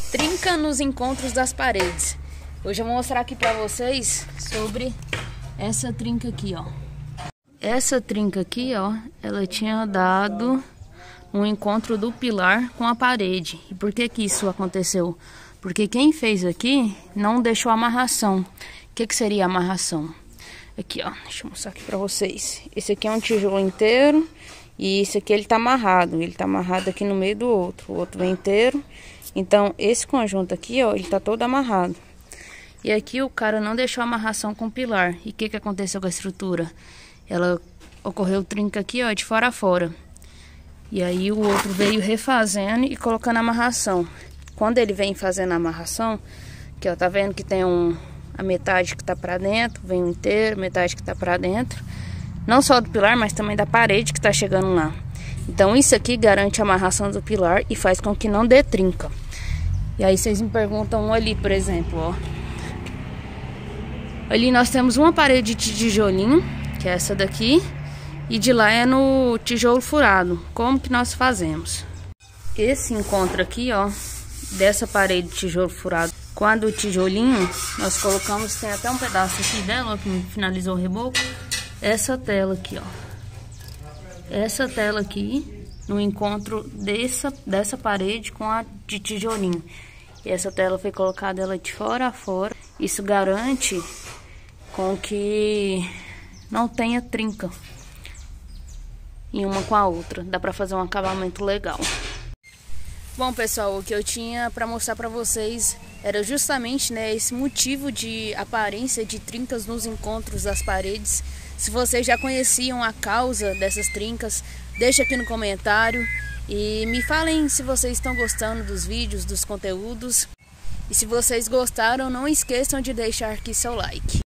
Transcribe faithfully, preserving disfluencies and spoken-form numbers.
Trinca nos encontros das paredes. Hoje eu vou mostrar aqui pra vocês sobre essa trinca aqui, ó. Essa trinca aqui, ó, ela tinha dado um encontro do pilar com a parede. E por que que isso aconteceu? Porque quem fez aqui não deixou amarração. O que que seria amarração? Aqui, ó, deixa eu mostrar aqui pra vocês. Esse aqui é um tijolo inteiro e esse aqui ele tá amarrado. Ele tá amarrado aqui no meio do outro. O outro vem inteiro. Então, esse conjunto aqui, ó, ele tá todo amarrado. E aqui o cara não deixou amarração com o pilar. E o que que aconteceu com a estrutura? Ela ocorreu trinca aqui, ó, de fora a fora. E aí o outro veio refazendo e colocando amarração. Quando ele vem fazendo a amarração, que ó, tá vendo que tem um, a metade que tá pra dentro, vem um inteiro, metade que tá pra dentro. Não só do pilar, mas também da parede que tá chegando lá. Então isso aqui garante a amarração do pilar e faz com que não dê trinca. E aí vocês me perguntam ali, por exemplo, ó. Ali nós temos uma parede de tijolinho, que é essa daqui. E de lá é no tijolo furado. Como que nós fazemos? Esse encontro aqui, ó, dessa parede de tijolo furado com a do tijolinho, nós colocamos, tem até um pedaço aqui dela, ó, que finalizou o reboco. Essa tela aqui, ó. Essa tela aqui, no encontro dessa, dessa parede com a de tijolinho. E essa tela foi colocada ela de fora a fora. Isso garante com que não tenha trinca em uma com a outra. Dá pra fazer um acabamento legal. Bom, pessoal, o que eu tinha pra mostrar pra vocês era justamente, né, esse motivo de aparência de trincas nos encontros das paredes. Se vocês já conheciam a causa dessas trincas, deixa aqui no comentário e me falem se vocês estão gostando dos vídeos, dos conteúdos. E se vocês gostaram, não esqueçam de deixar aqui seu like.